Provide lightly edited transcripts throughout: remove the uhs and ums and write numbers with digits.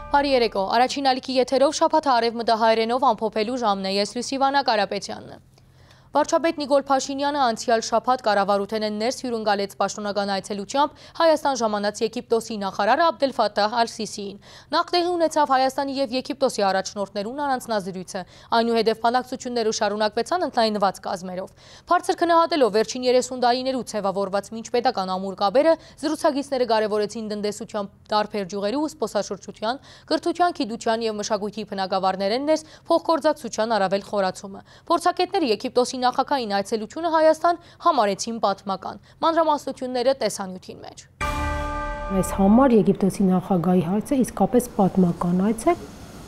Բարի երեկո, առաջին ալիքի եթերով շաբաթը արևմտահայերենով ամփոփելու ժամն է, ես Լուսիվանա Կարապետյանն եմ։ Վարչապետ Նիկոլ Փաշինյանը անցյալ շաբաթ կառավարութենեն ներս հյուրընկալեց պաշտոնական այցելությամբ Հայաստան ժամանած Եգիպտոսի նախարար Աբդել Ֆաթահ Ալ-Սիսիին։ Նախ տեղի ունեցավ Հայաստանի եւ Եգիպտոսի առաջնորդներուն առանձնազրույցը, այնուհետև բանակցությունները շարունակվեցան ընդլայնված կազմերով։ Բարձր քննադատելով վերջին 30 տարիներու ցևավորված միջպետական ամուր կապերը, զրուցակիցները կարևորեցին տնտեսության տարբեր ջուղերու ու զբոսաշրջության, կրթության, գիտության եւ մշակույթի բնագավառներեն ներս փոխգործակցության առավել խորացումը։ Փորձագետները Եգիպտոսի նախագահային այցելությունը Հայաստան համարեցին պատմական։ Մանրամասնությունները տեսանյութին մեջ։ Այս համար Եգիպտոսի նախագահի այցը իսկապես պատմական այց է։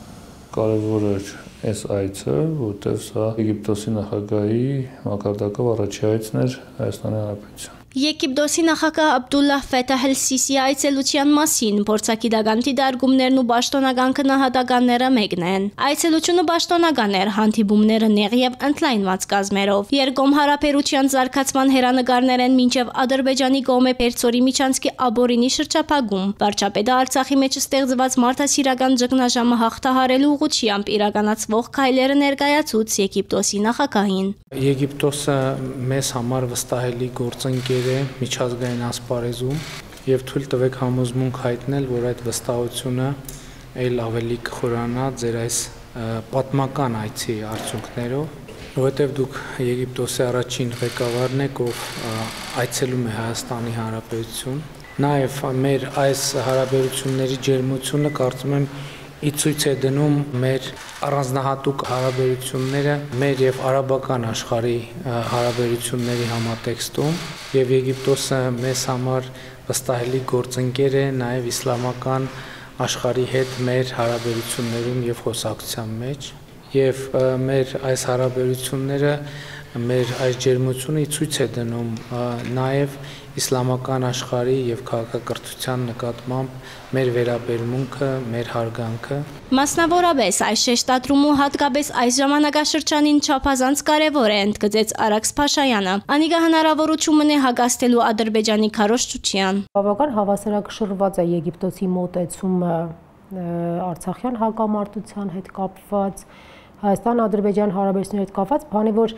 Կարևոր էր այս այցը, որտեղ սա Եգիպտոսի նախագահի մակարդակով առաջի այցն էր Հայաստանի Հանրապետության։ Եգիպտոսի նախագահ Աբդուլլահ Ֆաթահ Ալ-Սիսիի այցելության մասին փորձագիտական դիտարկումներն ու պաշտոնական քննադատականները մեկն են։ Այցելությունը պաշտոնական էր, հանդիպումները նեղ եւ ընդլայնված կազմերով։ Երկկողմ հարաբերության զարգացման հերանեկարներ են մինչեւ Ադրբեջանի կողմէ Պերձորի միջանցքի Աբորինի շրջափակում։ Վարչապետը Արցախի մեջ ստեղծված մարդասիրական ճգնաժամը հաղթահարելու ուղղությամբ իրականացվող քայլերը ներկայացուց Եգիպտոսի նախագահին։ Եգիպտոսը մեզ համար վստահելի գործընկեր միջազգային ասպարեզում եւ թույլ տվեք համոզմունք հայտնել, որ այդ վստահությունը այլ ավելի կխորանա ձեր այս պատմական այցի արդյունքներով, որովհետեւ դուք Եգիպտոսի առաջին ղեկավարն եք, ով այցելում է Հայաստանի Հանրապետություն։ Նաեւ մեր այս հարաբերությունների ջերմությունը կարծում եմ ի ցույց է դնում մեր առանձնահատուկ հարաբերությունները մեր եւ արաբական աշխարհի հարաբերությունների համատեքստում եւ Եգիպտոսը մեզ համար վստահելի գործընկեր է նաեւ իսլամական աշխարհի հետ մեր հարաբերություններում եւ խոսակցության մեջ եւ մեր այս հարաբերությունները մեր այս ջերմությունը ցույց է դնում նաեւ իսլամական աշխարհի եւ քաղաքակրթության նկատմամբ մեր վերաբերմունքը, մեր հարգանքը։ Մասնավորապես այս շեշտադրումը հատկապես այս ժամանակաշրջանին չափազանց կարևոր է, ընդգծեց Արաքս Փաշայանը։ Անիկա հնարավորություն ունի հագաստելու Ադրբեջանի քարոզչության։ Բավական հավասարակշռված է Եգիպտոսի մոտեցումը Արցախյան հակամարտության հետ կապված, Հայաստան-Ադրբեջան հարաբերությունների հետ կապված, քանի որ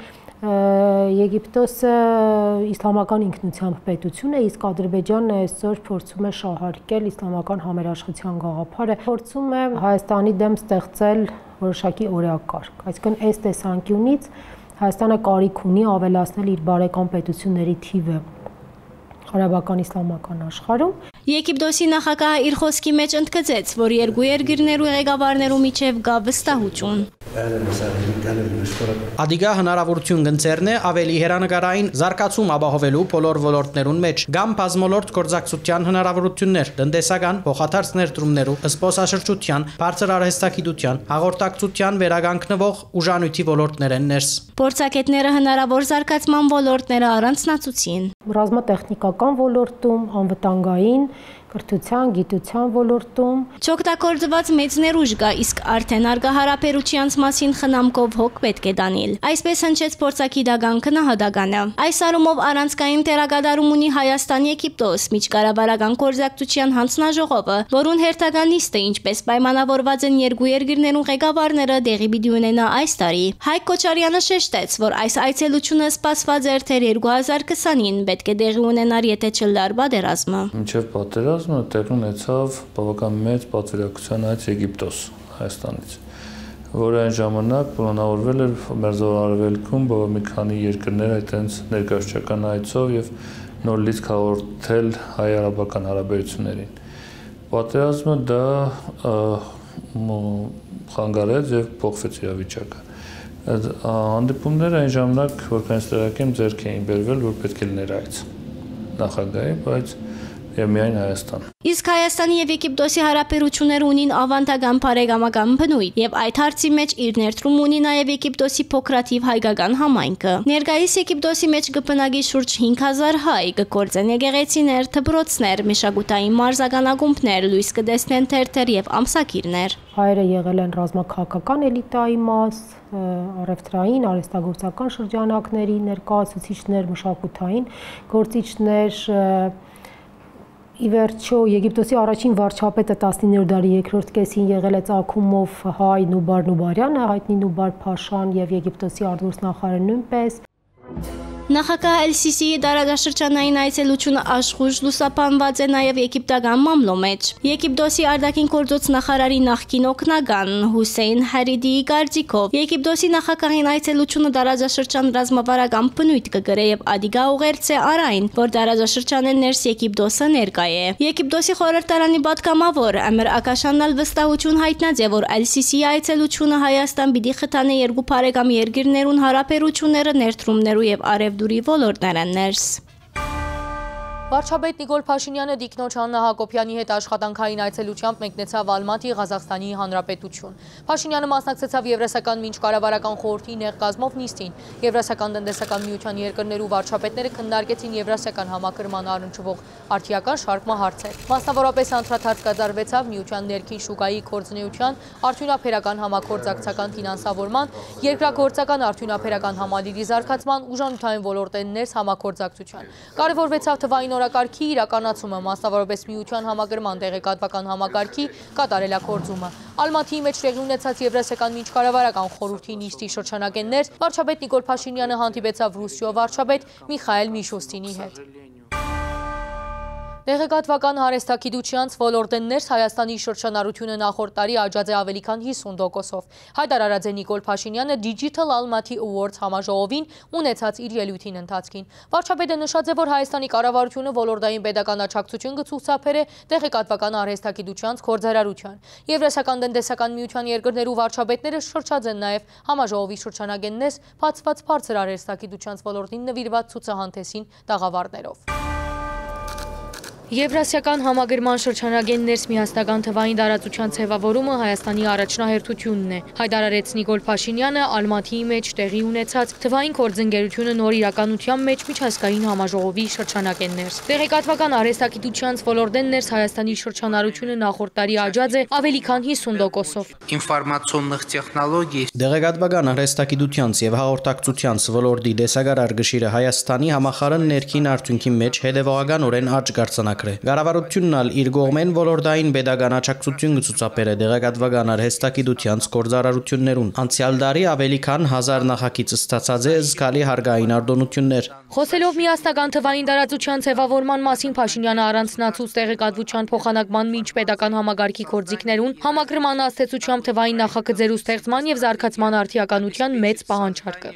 Եգիպտոսը իսլամական ինքնությամբ պետություն է, իսկ Ադրբեջանը այսօր փորձում է շահարկել իսլամական համերաշխության գաղափարը, փորձում է Հայաստանի դեմ ստեղծել որոշակի օրակարգ։ Այսինքն այս տեսանկյունից Հայաստանը կարիք ունի ավելացնել իր բարեկամ պետությունների թիվը Արաբական իսլամական աշխարհում։ Եգիպտոսի նախագահը իր խոսքի մեջ ընդգծեց, որ երկու երկրներու ղեկավարներու միջև կա վստահություն։ Ադիգա հնարավորություն կընձեռն է ավելի հերանեկարային զարգացում ապահովելու բոլոր ոլորտներուն մեջ, կամ բազմոլորտ գործակցության հնարավորություններ, տնտեսական, փոխադարձ ներդրումներու, զբոսաշրջության, բարձր արհեստագիտության, հաղորդակցության վերականգնվող ուժանույթի ոլորտներեն ներս։ Փորձագետները հնարավոր զարգացման ոլորտները առանձնացուցին։ Ռազմատեխնիկական ոլորտում, անվտանգային, կրթության, գիտության ոլորտում չօգտագործված մեծ ներուժ կա, իսկ արդեն արգա հարաբերության մասին խնամքով հոգ պետք է դանել։ Այսպես հնչեց փորձագիտական քննադատականը։ Այս առումով առանցքային տեղակատարում ունի Հայաստան-Եգիպտոս միջկառավարական գործակցության հանձնաժողովը, որուն հերթական նիստը ինչպես պայմանավորված են երկու երկրներուն ղեկավարները դեղի պիտի ունենա այս տարի։ Հայկ Քոչարյանը շեշտեց, որ այս այցելությունը սպասված էր թե 2020-ին պետք է դեղի ունենար, եթե չլար պատերազմը։ Մինչև պատերազմը տեղի ունեցավ բավական մեծ պատվիրակության այց Եգիպտոս Հայաստանից, որը այն ժամանակ պլանավորվել էր Մերձավոր Արևելքում մի քանի երկրներ այդտենց ներկայացական այցով եւ նոր լիցք հաղորդել հայ-արաբական հարաբերություններին։ Պատերազմը դա խանգարեց եւ փոխվեց իրավիճակը։ Հանդիպումները այն ժամանակ, որքանից տեղյակ եմ, ձեռք էին բերվել, որ պետք է լիներ այց նախագահի, բայց եւ միայն Հայաստան։ Իսկ Հայաստանի եւ Եգիպտոսի հարաբերությունները ունին ավանդական բարեկամական բնույթ եւ այդ հարցի մեջ իր ներդրում ունի նաեւ Եգիպտոսի փոքրաթիվ հայկական համայնքը։ Ներկայիս Եգիպտոսի մեջ կբնակի շուրջ 5000 հայ, կգործեն եկեղեցիներ, դպրոցներ, մշակութային մարզականակումբներ, լույս կտեսնեն թերթեր եւ ամսագիրներ։ Հայերը եղել են ռազմաքաղաքական էլիտայի մաս, առևտրային, արհեստագործական շրջանակների ներկայացուցիչներ, մշակութային գործիչներ, Ի վերջո Եգիպտոսի առաջին վարչապետը 19-րդ դարի երկրորդ կեսին եղել է Ծագումով հայ Նուբար Նուբարյանը, հայտնի Նուբար Փաշան եւ Եգիպտոսի արտգործնախարարը նույնպես։ Նախագահ Էլ-Սիսիի դարաշրջանային այցելությունը աշխուժ լուսաբանված է նաև եգիպտական մամլո մեջ։ Եգիպտոսի արտաքին գործոց նախարարի նախկին օգնական Հուսեյն Հարիդիի կարծիքով Եգիպտոսի նախագահին այցելությունը դարաշրջան ռազմավարական բնույթ կգրե եւ ադիգա ուղերձ է արայն, որ դարաշրջանը ներս Եգիպտոսը ներկա է։ Եգիպտոսի խորհրդարանի պատգամավոր Ամեր Ակաշանն վստահություն հայտնած է, որ Էլ-Սիսիի այցելությունը Հայաստան պիտի խթանի երկու բարեկամ երկրներուն հարաբերությունները ներդրումներու եւ արևդուրի ոլորտներն ներս։ Վարչապետ Նիկոլ Փաշինյանը դիկնոջ Աննա Հակոբյանի հետ աշխատանքային այցելությամբ մեկնեցավ Ալմատի Ղազախստանի Հանրապետություն։ Փաշինյանը մասնակցեցավ Եվրասիական միջկառավարական խորհրդի նեղկազմով նիստին։ Եվրասիական տնտեսական միության երկրներու վարչապետները քննարկեցին Եվրասիական համակրման առնչվող արդիական շարք հարցեր։ Մասնավորապես անդրադարձ կատարվեցավ միության ներքին շուկայի գործունեության, արդյունաբերական համագործակցական ֆինանսավորման, երկրագործական արդյունաբերական համալիրի զարգացման, ուժանյութային ոլորտներն ներս համագործակցության։ Կարևորվեցավ թվային օրակարգի իրականացումը, մասնավորապես միության համակրման տեղեկատվական համակարգի կատարելագործումը։ Ալմատիի մեջ տեղի ունեցած Եվրասիական միջկառավարական խորհրդի նիստի շրջանակեններ վարչապետ Նիկոլ Փաշինյանը հանդիպեցավ Ռուսիո վարչապետ Միխայել Միշուստինի հետ։ Տեղեկատվական հարեստագիտությանց ոլորտեն ներս Հայաստանի շրջանառությունը նախորդ տարի աճած է ավելի քան 50%-ով։ Հայտարարած է Նիկոլ Փաշինյանը Digital Almaty Awards համաժողովին ունեցած իր ելույթին ընթացքին։ Վարչապետը նշած է, որ Հայաստանի կառավարությունը ոլորտային պետական աջակցություն կցուցաբերե տեղեկատվական հարեստագիտությանց գործարարության։ Եվրասիական տնտեսական միության երկրներու վարչապետները շրջած են նաև համաժողովի շրջանագեններս բացված բարձր հարեստագիտությանց ոլորտին նվիրված ցուցահանդեսին տաղավարներով։ Եվրասիական համագրման շրջանագեն ներս միասնական թվային տարածության ձևավորումը Հայաստանի առաջնահերթությունն է, հայտարարեց Նիկոլ Փաշինյանը Ալմատիի մեջ տեղի ունեցած թվային գործընկերությունը նոր իրականության մեջ միջազգային համաժողովի շրջանագեն ներս։ Տեղեկատվական արհեստագիտությանց ոլորտեն ներս Հայաստանի շրջանառությունը նախորդ տարի աճած է ավելի քան 50%-ով։ Ինֆորմացիոնных տեխնոլոգий Տեղեկատվական արհեստագիտությանց եւ հաղորդակցությանց ոլորտի դեսագար արգշիրը Հայաստանի համախառն ներքին արդյունքի մեջ հետևողականորեն աճ կրկնակրե։ Կառավարությունն ալ իր կողմեն ոլորտային pedagogan աջակցություն կցուցաբերե տեղեկատվական արհեստագիտությանց գործարարություններուն։ Անցյալ տարի ավելի քան 1000 նախագիծ ստացած է զգալի հարգային արտոնություններ։ Խոսելով միասնական թվային տարածության ձևավորման մասին Փաշինյանը առանձնացուց տեղեկատվության փոխանակման միջպետական համագարկի գործիքներուն համակրման աստեցությամբ թվային նախագծերու ստեղծման եւ զարգացման արդիականության մեծ պահանջարկը։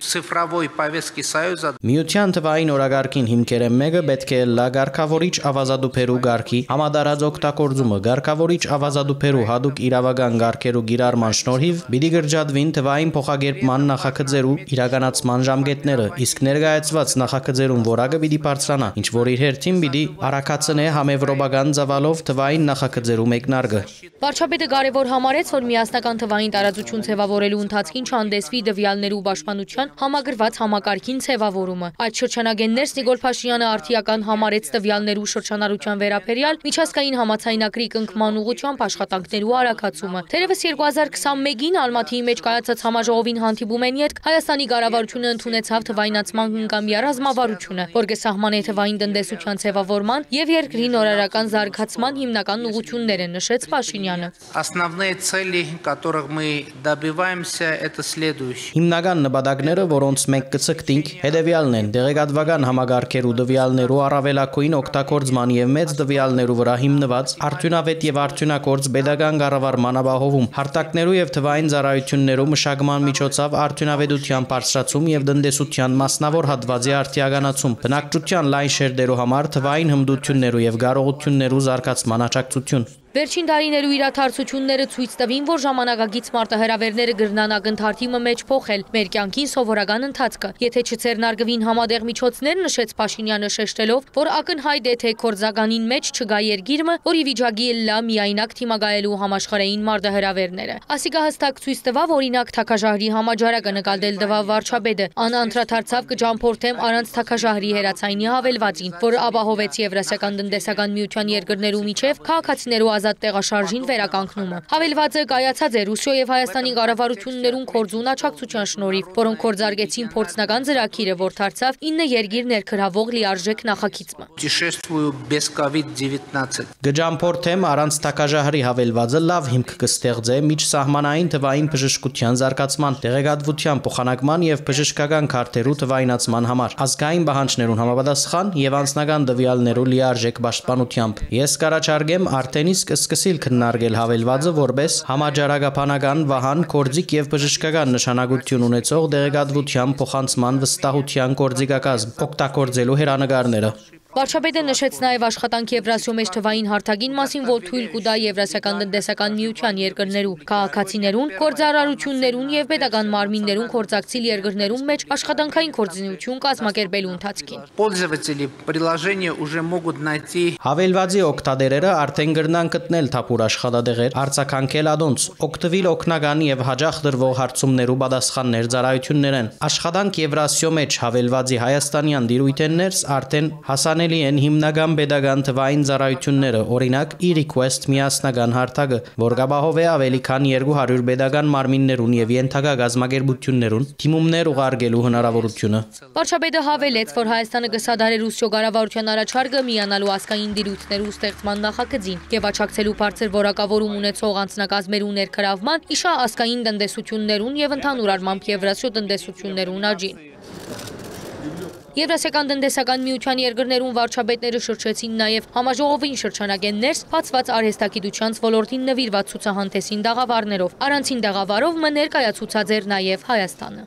Միության թվային օրագարկին հիմքերը մեկը պետք է լա գարկավորիչ ավազադուփերու գարկի համադարած օգտագործումը գարկավորիչ ավազադուփերու հadoop իրավական գարկերու գիրառման շնորհիվ պիտի գրջադվին թվային փոխագերբման նախագծերու իրականացման ժամկետները, իսկ ներկայացված նախագծերուն որակը պիտի բարձրանա, ինչ որ իր հերթին պիտի արագացնե համեվրոպական ծավալով թվային նախագծերու մեկնարկը։ Վարչապետը կարևոր համարեց, որ միասնական թվային տարածություն ձևավորելու ընթացքին չհանդեսվի դվյալներու պաշտպանության համագրված համակարգին ձևավորումը։ Այդ շրջանագեններս Նիկոլ Փաշինյանը արդիական համարեց տվյալներու շրջանառության վերաբերյալ միջազգային համաձայնագրի կնքման ուղղությամբ աշխատանքներու արագացումը։ Թերևս 2021-ին Ալմատիի մեջ կայացած համաժողովին հանդիպում են ետք Հայաստանի կառավարությունը ընդունեցավ թվայնացման հնգամյա ռազմավարությունը, որ կսահմանե թվային տնտեսության ձևավորման եւ երկրի նորարարական զարգացման հիմնական ուղղությունները, նշեց Փաշինյանը։ Основные цели, которых мы добиваемся, это следующие. Հիմնական նպատակները, որոնց մենք կցկտենք, հետևյալն են՝ տեղեկատվական համագարկերու դվյալներու առավելագույն օգտագործման եւ մեծ դվյալներու վրա հիմնված արդյունավետ եւ արդյունագործ pedagogan կառավարման ապահովում, հարտակներու եւ թվային ծառայություններու մշակման միջոցով արդյունավետության բարձրացում եւ տնտեսության մասնավոր հատվածի արդիականացում, բնակչության լայն շերտերու համար թվային հմտություններու եւ կարողություններու զարգացման աջակցություն։ Վերջին տարիներու իրադարձությունները ցույց տվին, որ ժամանակագից մարտահրավերները գրնան ակնթարթի մեջ փոխել մեր կյանքին սովորական ընթացքը։ Եթե չձեռնարկվին համատեղ միջոցներ, նշեց Փաշինյանը շեշտելով, որ ակնհայտ է թե կորձականին մեջ չգա երգիրը, որի վիճակի լա միայնակ թիմագայելու համաշխարհային մարտահրավերները։ Ասիկա հստակ ցույց տվավ օրինակ թակաժահրի համաճարակը նկատել տվավ վարչապետը, անդրադարձավ կջամփորդեմ առանց թակաժահրի հերացայինի հավելվածին, որ ապահովեց Եվրասիական տնտեսական միության երկրներու միջև քաղաքացիներու ազատ տեղաշարժին վերականգնումը։ Հավելվածը կայացած է Ռուսիո եւ Հայաստանի կառավարություններուն կորձուն աջակցության շնորհիվ, որոնք կորձարգեցին փորձնական ծրագիրը, որ դարձավ 9 երկիր ներքրավող լիարժեք նախագիծը։ Գջամփորթեմ առանց տակաժահրի հավելվածը լավ հիմք կստեղծե միջսահմանային թվային բժշկության զարգացման, տեղեկատվության փոխանակման եւ բժշկական քարտերու թվայնացման համար, ազգային պահանջներուն համապատասխան եւ անձնական տվյալներու լիարժեք պաշտպանությամբ։ Ես կառաջարկեմ արդեն իսկ սկսել քննարկել հավելվածը որպես համաճարակապանական վահան, կորձիկ եւ բժշկական նշանակություն ունեցող տեղեկատվության փոխանցման վստահության կորձիկակազմ, օգտագործելու հերանեկարները։ Վարչապետը նշեց նաև աշխատանք Եվրասիո մեջ թվային հարթակին մասին, որ թույլ կտա Եվրասիական տնտեսական միության երկրներու, քաղաքացիներուն, գործարարություններուն եւ պետական մարմիններուն կորձակցիլ երկրներուն մեջ աշխատանքային կորձունություն կազմակերպելու ընթացքին։ Հավելվածի օգտատերերը արդեն գրնան գտնել թափուր աշխատատեղեր, արձագանքել ադոնց, օգտվել օգնական եւ հաջող դրվող հարցումներու պատասխաններ ծառայություններեն։ Աշխատանք Եվրասիո մեջ հավելվածի հայաստանյան դիրույթներս արդեն հասանելի են հիմնական pedagogan թվային ծառայությունները, օրինակ e-request միասնական հարթակը, որ կապահովի ավելի քան 200 pedagogan մարմիններուն եւ ենթակա գազམ་ագերբություններուն թիմումներ ուղարկելու հնարավորությունը։ Վարչապետը հավելեց, որ Հայաստանը կսադարի Ռուսիո կառավարության առաջարկը միանալու ազգային դիրույթներու ստեղծման նախագծին եւ աջակցելու բարձր որակավորում ունեցող անձնակազմերու ներքրավման, իշա ազգային տնտեսություններուն եւ ընդհանուր առմամբ Եվրասիո տնտեսություններուն աճին։ Եվրասիական տնտեսական միության երկրներուն վարչապետները շրջեցին նաև համաժողովին շրջանագեն ներս բացված արհեստագիտության ոլորտին նվիրված ցուցահանդեսին դաղավարներով։ Առանցին դաղավարով ներկայացուցած էր նաև Հայաստանը։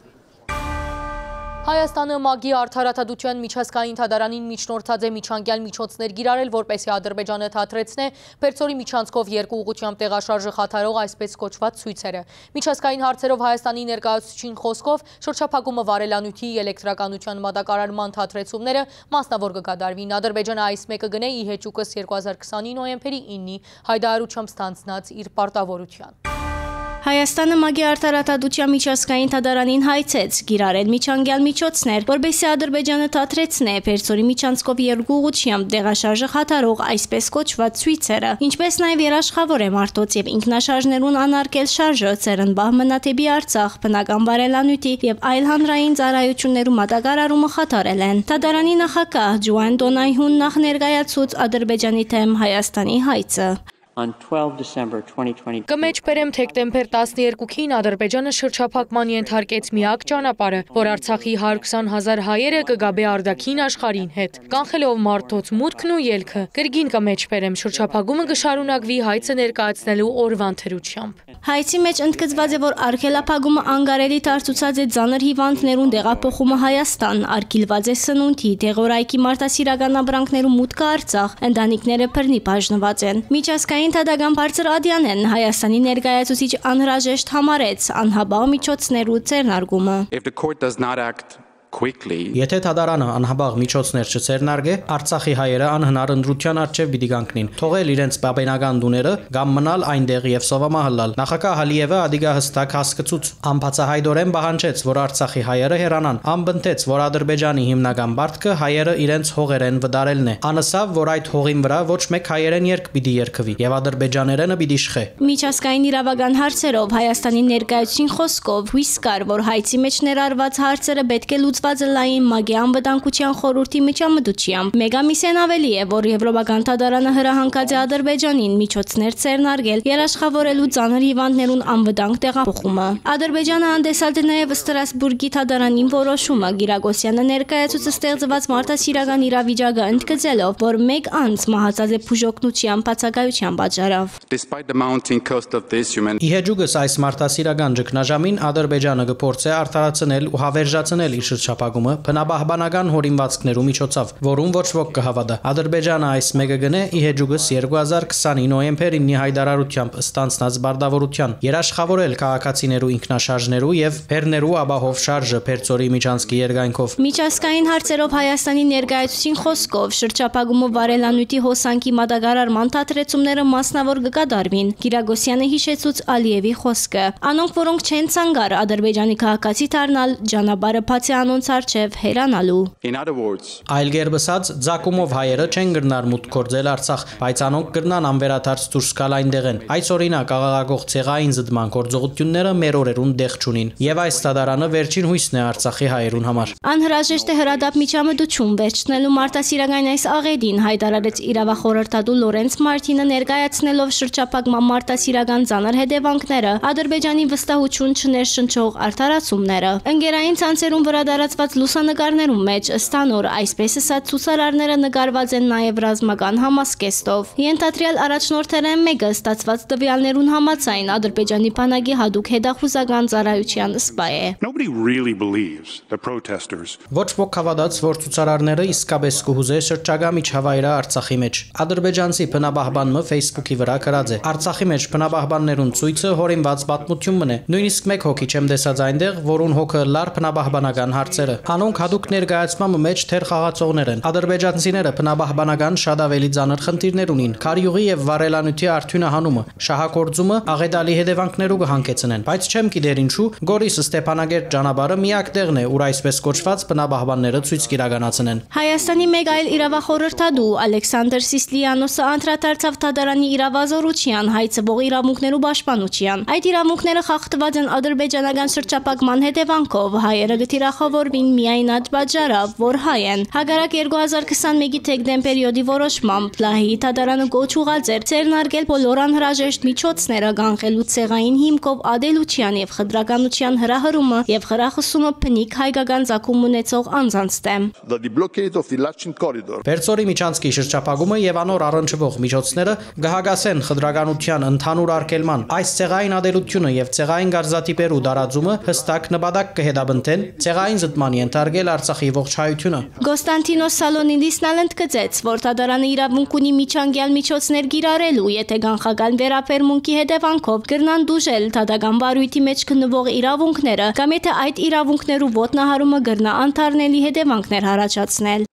Հայաստանը ՄԱԳ-ի արդարադատության միջազգային թադարանին միջնորդած է միջանկյալ միջոցներ գիրարել, որպեսզի Ադրբեջանը թատրեցնե Պերծորի միջանցքով երկու ուղղությամբ տեղաշարժը խաթարող այսպես կոչված ցույցերը։ Միջազգային հարցերով Հայաստանի ներկայացուցչին խոսքով շրջափակումը վարելանյութի էլեկտրականության մատակարարման թատրեցումները մասնավոր կկատարվին։ Ադրբեջանը այս մեկը գնե ի հեճուկս 2020 նոյեմբերի 9-ի հայտարարությամբ ստանձնած իր պարտավորության։ Հայաստանը ՄԱԳ-ի արդարադատության միջազգային թադարանին հայցեց գիրարել միջանկյալ միջոցներ, որպեսզի Ադրբեջանը թատրեցնե Պերծորի միջանցքով երկու ուղղությամբ տեղաշարժը խաթարող այսպես կոչված ցույցերը, ինչպես նաև երաշխավոր է մարդոց եւ ինքնաշարժներուն անարգել շարժը, ծերնբահ մնաթեբի Արցախ, բնական վարելանյութի եւ այլ հանրային ծառայություններու մատակարարումը խաթարել են։ Թադարանի նախագահ Ջուան Դոնայհուն նախ ներկայացուց Ադրբեջանի թեմ Հայաստանի հայցը։ On 12 December 2020 Կմեջբերեմ թեկտեմբեր 12-ին Ադրբեջանը շրջափակման ենթարկեց միակ ճանապարհը, որ Արցախի 120,000 հայերը կգաբե արտաքին աշխարհին հետ, կանխելով մարդոց մուտքն ու ելքը։ Կրգին կմեջբերեմ շրջափակումը կշարունակվի հայցը ներկայացնելու օրվան թերությամբ։ Հայցի մեջ ընդգծված է, որ արգելափակումը անգարելի դարձուցած է ծանր հիվանդներուն տեղափոխումը Հայաստան, արգելված է սնունդի, դեղորայքի մարդասիրական ապրանքներու մուտքը Արցախ, ընտանիքները բռնի բաժնված են։ Միջազգային թադական բարձր Ադյանեն Հայաստանի ներկայացուցիչ անհրաժեշտ համարեց անհաբաղ միջոցներու ձեռնարկումը։ If the court does not act quickly, Եթե թադարանը անհաբաղ միջոցներ չձեռնարկե, Արցախի հայերը անհնար ընտրության առջև պիտի կանգնին, թողել իրենց պապենական տուները կամ մնալ այնտեղ եւ սովամահլալ։ Նախագահ Ալիևը ադիգա հստակ հասկացուց, անբացահայտորեն պահանջեց, որ Արցախի հայերը հեռանան, անբնտեց, որ Ադրբեջանի հիմնական բարդքը հայերը իրենց հողերեն վդարելն է։ Անսավ, որ այդ հողին վրա ոչ մեկ հայերեն երկ պիտի երկվի եւ ադրբեջաներենը պիտի իշխե։ Միջազգային իրավական հարցերով Հայաստանի ներկայացուցին խոսքով հույս կար, որ հայցի մեջ ներառված հարցերը պետք է լայն ՄԱԳ-ի անվտանգության խորհրդի միջամտությամբ։ Մեկ ամիսեն ավելի է, որ Եվրոպական թադարանը հրահանգած է Ադրբեջանին միջոցներ ձեռնարկել երաշխավորելու ծանր հիվանդներուն անվտանգ տեղափոխումը։ Ադրբեջանը հանդեսալ է նաև Ստրասբուրգի թադարանին որոշումը Գիրագոսյանը ներկայացուցը ստեղծված մարդասիրական իրավիճակը ընդգծելով, որ մեկ անձ մահացած է բուժօգնության բացակայության պատճառով։ despite the mounting cost of this human Իհեջուկս այս մարդասիրական ճգնաժամին Ադրբեջանը կփորձի արդարացնել ու հավերժացնել իր շրջափակումը բնապահպանական հորինվածքներու միջոցով, որում ոչ ոք կհավատա։ Ադրբեջանը այս մեկը գնե իհեջուկս 2020-ի նոյեմբերի 9-ի հայտարարությամբ ստանձնած բարդավորության երաշխավորել քաղաքացիներու ինքնաշարժներու եւ բեռներու ապահով շարժը Պերծորի միջանցքի երկայնքով։ Միջազգային հարցերով Հայաստանի ներկայացուցին խոսքով շրջափակումը վարելանյութի հոսանքի մատակարարման թատրեցումները մասնավոր կկատարվին։ Գիրագոսյանը հիշեցուց Ալիևի խոսքը։ Անոնք, որոնք չեն ցանկար Ադրբեջանի քաղաքացի դառնալ, ճանապարհը բաց է անոնց մարդկանց առջև հերանալու։ In other words, Այլ գերբսած ձակումով հայերը չեն գրնար մուտք գործել Արցախ, բայց անոնք գրնան անվերադարձ դուրս գալ այնտեղեն։ Այս օրինակ աղաղակող ցեղային զդման գործողությունները մեր օրերուն դեղ չունին, եւ այս տադարանը վերջին հույսն է Արցախի հայերուն համար։ Անհրաժեշտ է հրադապ միջամտություն վերջնելու մարտահրավերային այս աղետին հայտարարեց իրավախորհրդատու Լորենց Մարտինը ներկայացնելով շրջափակման մարտահրավերական ծանր հետևանքները, Ադրբեջանի վստահություն չներշնչող արդարացումները։ Ընկերային ցանցերում վրա դարածված լուսանկարներում մեջ ըստ անոր այսպես ասած ցուցարարները նկարված են նաև ռազմական համասկեստով։ Ենթադրյալ առաջնորդներն մեկը ստացված տվյալներուն համաձայն Ադրբեջանի բանակի հadoop հետախուզական ծառայության սպա է։ Nobody really believes the protesters. Ոչ ոք հավատաց, որ ցուցարարները իսկապես կհուզե շրջագա միջավայրը Արցախի մեջ։ Ադրբեջանցի բնաբահբանը Facebook-ի վրա գրած է. Արցախի մեջ բնաբահբաններուն ցույցը հորինված պատմություն մնե։ Նույնիսկ մեկ հոգի չեմ տեսած այնտեղ, որուն հոգը լար բնաբահբանական հարցերը։ Անոնք հadoop ներկայացման մեջ թեր խաղացողներ են։ Ադրբեջանցիները բնաբահբանական շատ ավելի ծանր խնդիրներ ունին։ Քարյուղի եւ վառելանյութի արդյունահանումը, շահագործումը աղետալի հետևանքներու կհանգեցնեն, բայց չեմ գիտեր ինչու Գորիս Ստեփանագերտ ճանապարհը միակ տեղն է, ուր այսպես կոչված բնաբահբանները ցույց կիրականացնեն։ Հայաստանի մեկ այլ իրավախորհրդատու Ալեքսանդր Սիսլիանոսը անդրադարձավ Թադարանի իրավազորության հայցվող իրավունքներու պաշտպանության։ Այդ իրավունքները խախտված են ադրբեջանական շրջափակման հետևանքով, հայերը գտիրախավորվին միայն այդ պատճառով, որ հայ են։ Հակառակ 2021-ի դեկտեմբերի որոշմամբ Լահի Թադարանը գոչ ուղղած էր ցերնարգել բոլոր անհրաժեշտ միջոցները կանխելու ցեղային հիմքով ադելության եւ խտրականության հրահրումը եւ խրախուսումը փնիկ հայկական ցակում ունեցող անձանց դեմ։ Վերցորի միջանցքի շրջափակումը եւ անոր առնչվող միջոցները գահագասեն խտրականության ընդհանուր արգելման։ Այս ցեղային ադելությունը եւ ցեղային գարզատիպերու դարաձումը հստակ նպատակ կհետաբնթեն ցեղային զտման ենթարկել Արցախի ողջ հայությունը։ Կոստանտինոս Սալոնիդիսն ընդգծեց, որ Թադարանը իրավունք ունի միջանկյալ միջոցներ գիրառելու, եթե կանխական վերաբերմունքի հետևանքով կրնան դուժել թադական բարույթի մեջ գտնվող իրավունքները, կամ եթե այդ իրավունքներու ոտնահարումը կրնա անթարնելի հետևանքներ առաջացնել։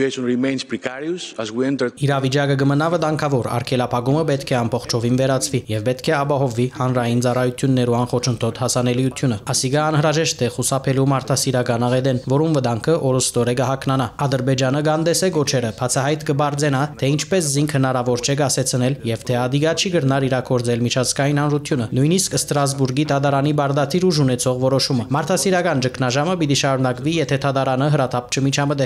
Իրավիճակը կմնա վտանգավոր, արգելափակումը պետք է ամբողջովին վերացվի եւ պետք է ապահովվի հանրային ծառայություններու անխոչընդոտ հասանելիությունը։ Ասիկա անհրաժեշտ է խուսափելու մարտահրավերական աղետեն, որում վտանգը օրոստորե կհագնանա։ Ադրբեջանը գանդես է գոչերը, բացահայտ կբարձենա, թե ինչպես զինք հնարավոր չէ գասեցնել եւ թե ադիգա չի գրնար իրակորձել միջազգային հանրությունը։ Նույնիսկ Ստրասբուրգի Թադարանի բարդատիր ուժ ունեցող որոշումը։ Մարտահրավերական ճգնաժամը պիտի շարունակվի, եթե Թադարանը հրատապ չմիջամտե։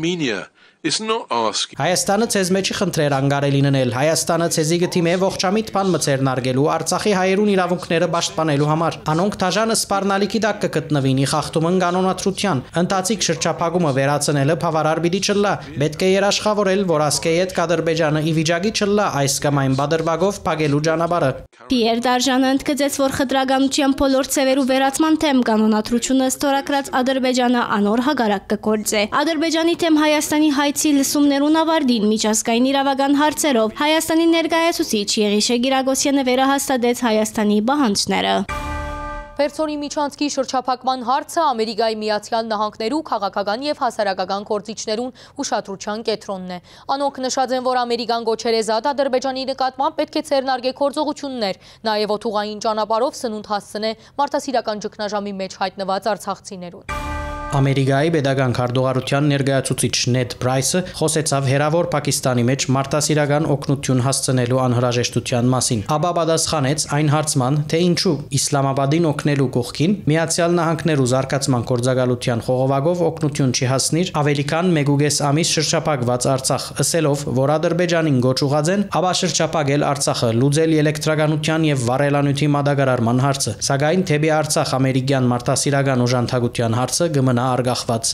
Հայաստանը ցեզ մեջի խնդրեր անգարելի ննել։ Հայաստանը ցեզի գտիմե ողջամիտ բան մցերնարգելու Արցախի հայերուն իրավունքները պաշտպանելու համար։ Անոնք դաժանը սպառնալիքի տակ կգտնվին իխախտումն կանոնադրության։ Ընտածիկ շրջափակումը վերացնելը բավարար պիտի չլա։ Պետք է երաշխավորել, որ ասկեյետ Ադրբեջանը ի վիճակի չլա այս կամ այն բادرվագով փակելու ճանապարհը։ Պիեր Դարժանը ընդգծեց, որ խտրականության բոլոր ցևերու վերացման թեմ կանոնադրությունը ստորագրած Ադրբեջանը անոր հագարակ կգործե։ Ադրբեջանի թեմ Հայաստանի հայցի լսումներուն ավարտին միջազգային իրավական հարցերով Հայաստանի ներկայացուցիչ Եղիշե Գիրագոսյանը վերահաստատեց Հայաստանի պահանջները։ Վերցորի միջանցքի շրջափակման հարցը Ամերիկայի Միացյալ Նահանգներու քաղաքական եւ հասարակական գործիչներուն ուշադրության կենտրոնն է։ Անոնք նշած են, որ Ամերիկան գոչեր է զատ Ադրբեջանի նկատմամբ պետք է ցերնարգե գործողություններ, նաեւ օթուղային ճանապարհով սնունդ հասցնե մարտահրավերական ճգնաժամի մեջ հայտնված արցախցիներուն։ Ամերիկայի pedagogan քարտուղարության ներկայացուցիչ Նեդ Պրայսը խոսեցավ հերավոր Պակիստանի մեջ մարտահրավերական օգնություն հասցնելու անհրաժեշտության մասին։ Ապա պատասխանեց այն հարցման, թե ինչու Իսլամաբադին օգնելու կողքին Միացյալ Նահանգներու զարգացման գործակալության խողովակով օգնություն չի հասնիր ավելի քան 1.5 ամիս շրջափակված Արցախ, ասելով, որ Ադրբեջանին գոչ ուղղած են, ապա շրջափակել Արցախը, լուծել էլեկտրականության եւ վառելանյութի մատակարարման հարցը։ Սակայն թեպի Արցախ ամերիկյան մարտահրավերական օժանդակության հարցը գմնա արգախված։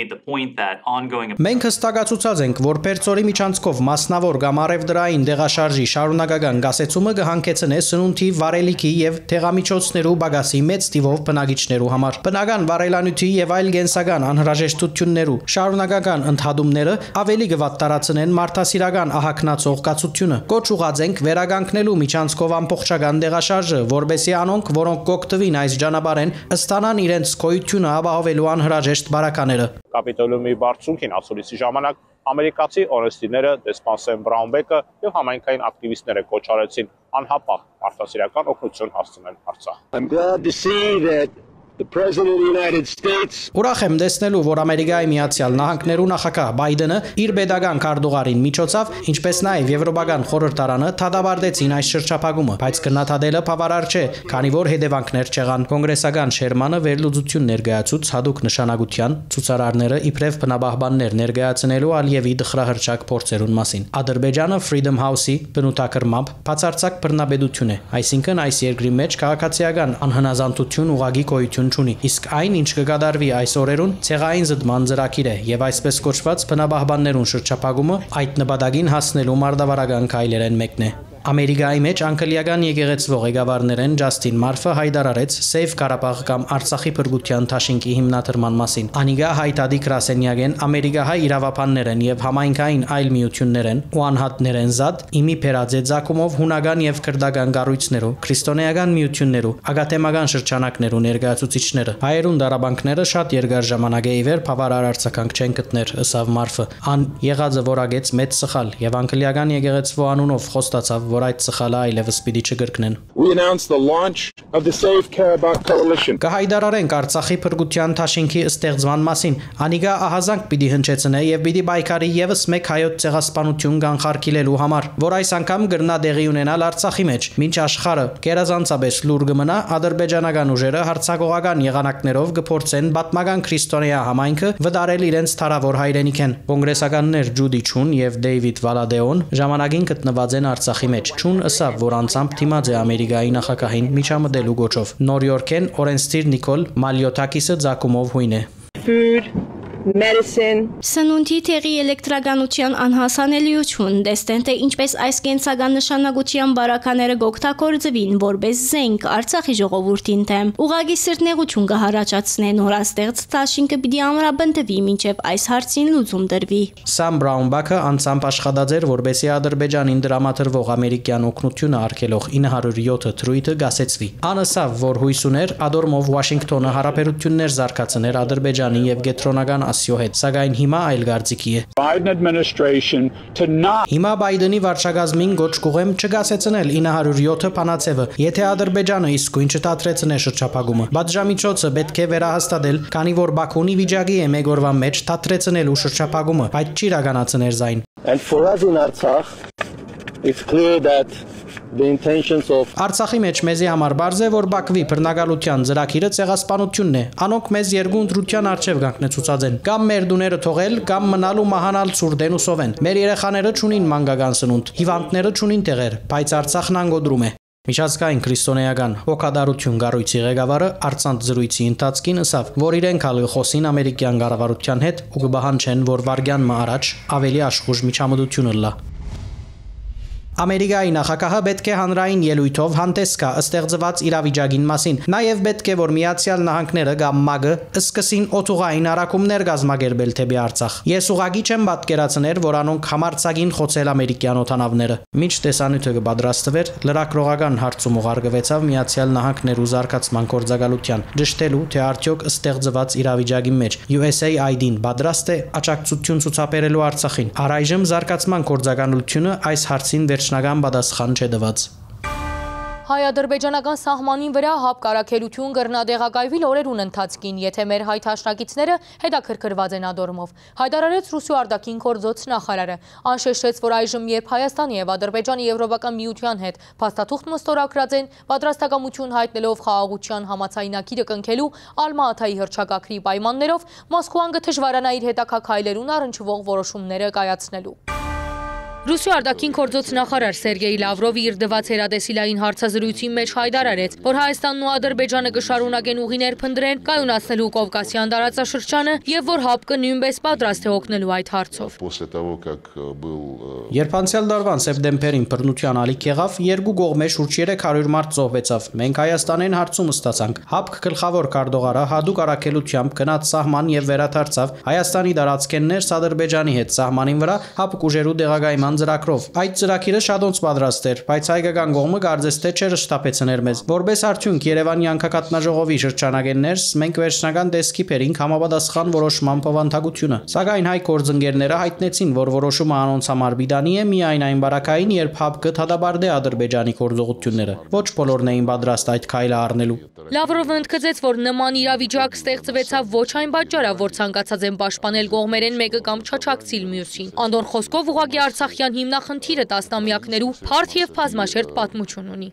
Մենք հստակացուցած ենք, որ Պերծորի միջանցքով մասնավոր կամ արևդրային դեղաշարժի շարունակական գասեցումը կհանգեցնե սնունդի, վառելիքի եւ թեղամիջոցներու բագասի մեծ թիվով բնակիչներու համար։ Բնական վառելանյութի եւ այլ գենսական անհրաժեշտություններու շարունակական ընդհատումները ավելի կվատտարացնեն մարտահրավերական ահագնացող կացությունը։ Կոչ ուղղած ենք վերականգնելու միջանցքով ամբողջական դեղաշարժը, որբեսի անոնք, որոնք կօգտվին այս ճանապարհեն, ստանան իրենց գոյությունը ապահովելու անհրաժեշտ բարակաները։ Կապիտոլիումի բարձունքին ասուլիսի ժամանակ ամերիկացի օրենսդիրները դեսպան Բրաունբեկը եւ համայնքային ակտիվիստները կոչ արեցին անհապաղ մարտահրավերական օգնություն հասցնել Արցախ։ Ուրախ եմ տեսնելու, որ Ամերիկայի Միացյալ Նահանգներու նախագահ Բայդենը իր pedagogan քարտուղարին միջոցով, ինչպես նաև Եվրոպական խորհրդարանը թադավարտեցին այս շրջափակումը, բայց քննադատելը բավարար չէ, քանի որ հետևանքներ չեղան։ Կոնգրեսական Շերմանը վերլուծություն ներկայացուց հadoop նշանակության ցուցարարները իբրև բնաբահբաններ ներկայացնելու Ալիևի դխրահրճակ փորձերուն մասին։ Ադրբեջանը Freedom House-ի բնութագրմամբ բացարձակ բռնաբեդություն է, այսինքն այս երկրի մեջ քաղաքացիական անհնազանդություն ուղղակի գոյություն չունի, իսկ այն, ինչ կկատարվի այս օրերուն, ցեղային զդման ծրագիր է եւ այսպես կոչված բնաբահբաններուն շրջափակումը այդ նպատակին հասնելու մարտավարական քայլերեն մեկն է։ Ամերիկայի մեջ անկլիական եկեղեցվող ղեկավարներեն Ջաստին Մարֆը հայտարարեց Սև Ղարաբաղ կամ Արցախի փրկության դաշինքի հիմնադրման մասին։ Անիգա հայտարարի գրասենյակեն ամերիկահայ իրավաբաններեն եւ համայնքային այլ միություններեն ու անհատներեն զատ իմի փերաձեծակումով հունական եւ քրդական կառույցներով, քրիստոնեական միություններով, ագաթեմական շրջանակներու ներկայացուցիչները հայերուն դարաբանքները շատ երկար ժամանակ է իվեր բավարար արձագանք չեն գտներ, ըսավ Մարֆը։ Ան եղածը որագեց մեծ սխալ եւ անկլիական եկեղեցվո անունով խոստացավ որ այդ սխալը այլևս պիտի չկրկնեն։ Կհայտարարենք Արցախի փրկության դաշինքի ստեղծման մասին։ Անիգա ահազանգ պիտի հնչեցնե եւ պիտի բայկարի եւս մեկ հայոց ցեղասպանություն կանխարգելելու համար, որ այս անգամ գրնա դեղի ունենալ Արցախի մեջ։ Մինչ աշխարհը գերազանցաբես լուր կմնա, ադրբեջանական ուժերը հարձակողական եղանակներով կփորձեն պատմական քրիստոնեա համայնքը վտարել իրենց թարավոր հայրենիքեն։ Կոնգրեսականներ Ջուդի Չուն եւ Դեյվիդ Վալադեոն ժամանակին գտնված են Արցախի մեջ։ Չուն ըսավ, որ անցամբ թիմած է Ամերիկայի նախագահին միջամտելու գոչով։ Նոր-Յորքեն օրենսդիր Նիկոլ Մալյոտակիսը ցակումով հույն է։ Սնունդի թերի էլեկտրականության անհասանելիություն դեստեն թե ինչպես այս կենսական նշանակության բարակաները գօգտագործվին որպես զենք Արցախի ժողովրդին թեմ ուղղակի սրտնեղություն կհառաջացնեն նորաստեղծ դաշինքը պիտի ամրապնդվի մինչև այս հարցին լուծում դրվի։ Սամ Բրաունբաքը անցամբ աշխատած էր որպեսզի Ադրբեջանին դրամատրվող ամերիկյան օգնությունը արգելող 907 թրույթը գասեցվի։ Անըսավ, որ հույս ուներ ադորմով Վաշինգտոնը հարաբերություններ զարգացներ Ադրբեջանի եւ գետրոնական հետ, սակայն հիմա այլ գարծիքի է։ Հիմա Բայդենի վարչակազմին գոչ կուղեմ չգասեցնել 907 փանացևը, եթե Ադրբեջանը իսկույն չթատրեցնե շրջափակումը։ Բաժամիջոցը պետք է վերահաստատել, քանի որ Բաքունի վիճակի է մեկ օրվա մեջ թատրեցնելու շրջափակումը, բայց չի իրականացներ զայն։ Արցախի մեջ մեզի համար բարձ է, որ Բաքվի բռնակալության ծրագիրը ցեղասպանությունն է։ Անոնք մեզ երկու ընտրության արժև կանգնեցուցած են։ Կամ մեր դուները թողել, կամ մնալ ու մահանալ ցուրդեն ու սովեն։ Մեր երեխաները չունին մանկական սնունդ, հիվանդները չունին տեղեր, բայց Արցախն անգոդրում է։ Միջազգային քրիստոնեական հոգադարություն կառույցի ղեկավարը առցանց զրույցի ընթացքին ըսավ, որ իրենք հալխոսին ամերիկյան կառավարության հետ ու կբահանջեն, որ վարգյան առաջ ավելի աշխուժ միջամտություն լա։ Ամերիկայի նախագահը պետք է հանրային ելույթով հանդես գա ստեղծված իրավիճակին մասին։ Նաև պետք է որ Միացյալ Նահանգները կամ ՄԱԳ-ը սկսին օթուղային հարակումներ կազմակերպել թեպի Արցախ։ Ես ուղղակի չեմ պատկերացնել, որ անոնք համարձակին խոցել ամերիկյան օդանավները։ Մինչ տեսանյութը կպատրաստվեր, լրագրողական հարցում ուղարկվեցավ Միացյալ Նահանգներու զարգացման գործակալության, ճշտելու, թե արդյոք ստեղծված իրավիճակի մեջ USAID-ին պատրաստ է աջակցություն ցուցաբերելու Արցախին։ Առայժմ զարգացման գործակալությունը այս հարցին Շնական պատասխան չդված։ Հայ-ադրբեջանական սահմանին վրա հապկարակելություն կրնադեղակայվիլ օրերուն ընթացքին, եթե մեր հայ թաշնակիցները հետաքրքրված են ադորմով։ Հայտարարեց Ռուսիո արտաքին գործոց նախարարը։ Անշեշտեց, որ այժմ երբ Հայաստանի եւ Ադրբեջանի Եվրոպական միության հետ փաստաթուղթ մստորագրած են, պատրաստակամություն հայտնելով խաղաղության համաձայնագիրը կնքելու Ալմա-Աթայի հռչակագրի պայմաններով, Մոսկվան կդժվարանա իր հետաքրքայլերուն առնչվող որոշումները կայացնելու։ Ռուսիո արտաքին գործոց նախարար Սերգեյ Լավրովը իր դված հերադեսիլային հարցազրույցի մեջ հայտարարեց, որ Հայաստանն ու Ադրբեջանը կշարունակեն ուղիներ փնտրեն կայունացնելու Կովկասյան տարածաշրջանը եւ որ ՀԱՊԿ-ը նույնպես պատրաստ է օգնելու այդ հարցով։ Երբ անցյալ տարվան սեպտեմբերին բռնության ալիք եղավ, երկու կողմը շուրջ 300 մարդ զոհվեցավ։ Մենք Հայաստանեն հարցում ստացանք։ ՀԱՊԿ գլխավոր քարտուղարը հadoop առաքելությամբ գնաց սահման եւ վերադարձավ Հայաստանի տարածքեն ներս Ադրբեջանի հետ սահմանին վրա ՀԱՊԿ ուժերու դեղագայման կառավարության ծրագրով։ Այդ ծրագիրը շատ ոնց պատրաստ էր, բայց հայկական կողմը կարծես թե չէր շտապեցնել մեզ։ Որպես արդյունք Երևանի հանքակատնաժողովի շրջանագեններս մենք վերջնական տեսքի բերինք համապատասխան որոշման բովանդակությունը։ Սակայն հայ գործընկերները հայտնեցին, որ որոշումը անոնց համար բիդանի է միայն այն բարակային, երբ ՀԱՊԿ դադարեցրե Ադրբեջանի գործողությունները։ Ոչ բոլորն էին պատրաստ այդ քայլը առնելու։ Լավրովը ընդգծեց, որ նման իրավիճակ ստեղծվեցավ ոչ այն պատճառով, որ ցանկացած են պաշտպանել կողմերեն մեկը կամ չաչակցիլ մյուսին։ Անդոն խոսքով ուղղակի Արցախյան հիմնախնդիրը տասնամյակներու փարթ եւ բազմաշերտ պատմություն ունի։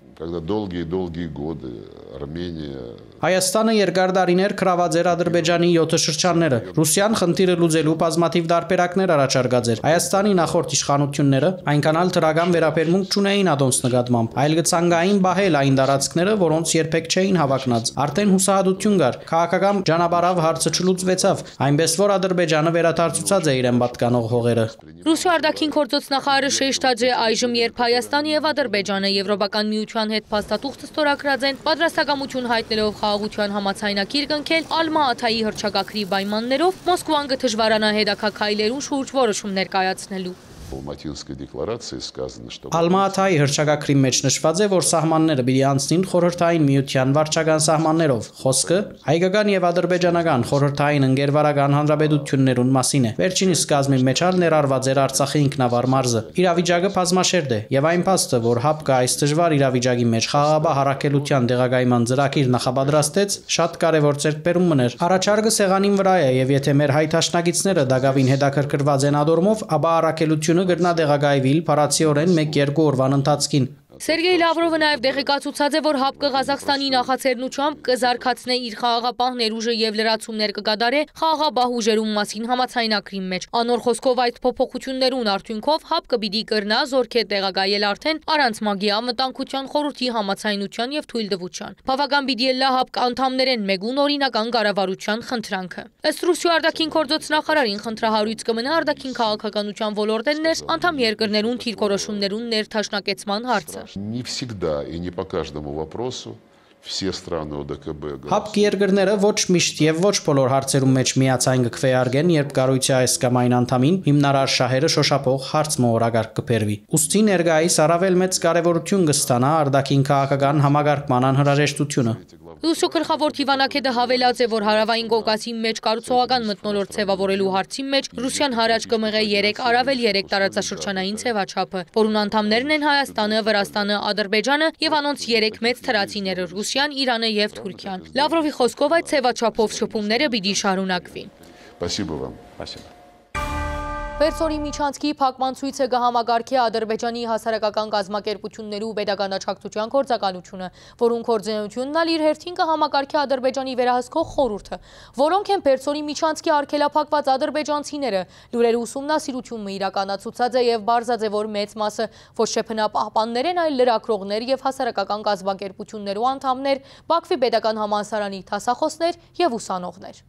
Հայաստանը երկար տարիներ քրաված էր Ադրբեջանի 7 շրջանները։ Ռուսիան խնդիրը լուծելու բազմաթիվ դարբերակներ առաջարկած էր։ Հայաստանի նախորդ իշխանությունները այնքան էլ դրական վերաբերմունք չունեին ադոնց նկատմամբ, այլ գցանգային բահել այն տարածքները, որոնց երբեք չէին հավակնած։ Արդեն հուսահատություն կար։ Քաղաքական ճանապարհով հարցը չլուծվեցավ, այնպես որ Ադրբեջանը վերադարձուցած է իրեն պատկանող հողերը։ Ռուսիա արտաքին գործոց նախարարը շեշտած է այժմ, երբ Հայաստանը եւ Ադրբեջանը Եվրոպական միության հետ փաստաթուղթ ստորագրած են, պատրաստակամություն հայտնելով խաղաղության համաձայնագիր կնքել Ալմա-Աթայի հռչակագրի պայմաններով, Մոսկվան կդժվարանա հետաքայլերուն շուրջ որոշումներ կայացնելու։ Ալմա-Աթայի հռչակագրի մեջ նշված է, որ սահմանները պիտի անցնին խորհրդային միության վարչական սահմաններով։ Խոսքը հայկական եւ ադրբեջանական խորհրդային ընկերվարական հանրապետություններուն մասին է։ Վերջինիս սկզբի մեջ ալ ներառված էր Արցախի ինքնավար մարզը։ Իրավիճակը բազմաշերտ է եւ այն փաստը, որ ՀԱՊԿ այս դժվար իրավիճակի մեջ խաղաղ հարակելության դեղագայման ծրագիր նախապատրաստեց, շատ կարեւոր ձեռքբերում մներ։ Առաջարկը սեղանին վրա է եւ եթե մեր հայ դաշնակիցները դակավին հետաքրքրված են ադորմով, ապա հարակելությունը գտնադեղագայվիլ փարացիորեն 1-2 օրվան ընթացքին։ Սերգեյ Լավրովը նաև տեղեկացուցած է, որ ՀԱՊԿ Ղազախստանի նախաձեռնությամբ կզարգացնե իր խաղաղապահ ներուժը եւ լրացումներ կկատարե խաղաղապահ ուժերուն մասին համաձայնագրի մեջ։ Անոր խոսքով այդ փոփոխություններուն արդյունքով ՀԱՊԿ պիտի կրնա զորքեր տեղակայել արդեն առանց ՄԱԳ-ի անվտանգության խորհրդի համաձայնության եւ թույլտվության։ Բավական պիտի լա ՀԱՊԿ անդամներեն մեկուն օրինական կառավարության խնդրանքը։ Ըստ Ռուսիա արտաքին գործոց նախարարին խնդրահարույց կմնա արտաքին քաղաքականության ոլորտեն ներս անդամ երկրներուն թիրքորոշումներուն ներդաշնակեցման հարցը։ Не всегда и не по каждому вопросу все страны ОДКБ. ՀԱՊԿ երկրները ոչ միշտ եւ ոչ բոլոր հարցերում մեջ միացայն կքվեարկեն, երբ կառույցի այս կամ այն անդամին հիմնարար շահերը շոշափող հարց մոռագարկ կբերվի։ Ուստի ներկայիս առավել մեծ կարևորություն կստանա արտաքին քաղաքական համագարկման անհրաժեշտությունը։ Ռուսիո գլխավոր դիվանագետը հավելած է, որ Հարավային Կովկասի մեջ կառուցողական մթնոլորտ ձևավորելու հարցի մեջ Ռուսիան հարաճ կմղե 3 առավել 3 տարածաշրջանային ձևաչափը, որուն անդամներն են Հայաստանը, Վրաստանը, Ադրբեջանը եւ անոնց 3 մեծ թրացիները՝ Ռուսիան, Իրանը եւ Թուրքիան։ Լավրովի խոսքով այդ ձևաչափով շփումները պիտի շարունակվին։ Спасибо вам. Спасибо. Պերսորի միջանցքի փակման ցույցը կհամագարկի Ադրբեջանի հասարակական կազմակերպություններու պետական աջակցության գործակալությունը, որուն կորձունությունն ալ իր հերթին կհամագարկի Ադրբեջանի վերահսկող խորհուրդը, որոնք են Պերսորի միջանցքի արգելափակված ադրբեջանցիները։ Լուրերի ուսումնասիրությունը իրականացուցած է եւ բարձած է, որ մեծ մասը ոչ թե բնապահպաններ են, այլ լրագրողներ եւ հասարակական կազմակերպություններու անդամներ, Բաքվի պետական համալսարանի դասախոսներ եւ ուսանողներ։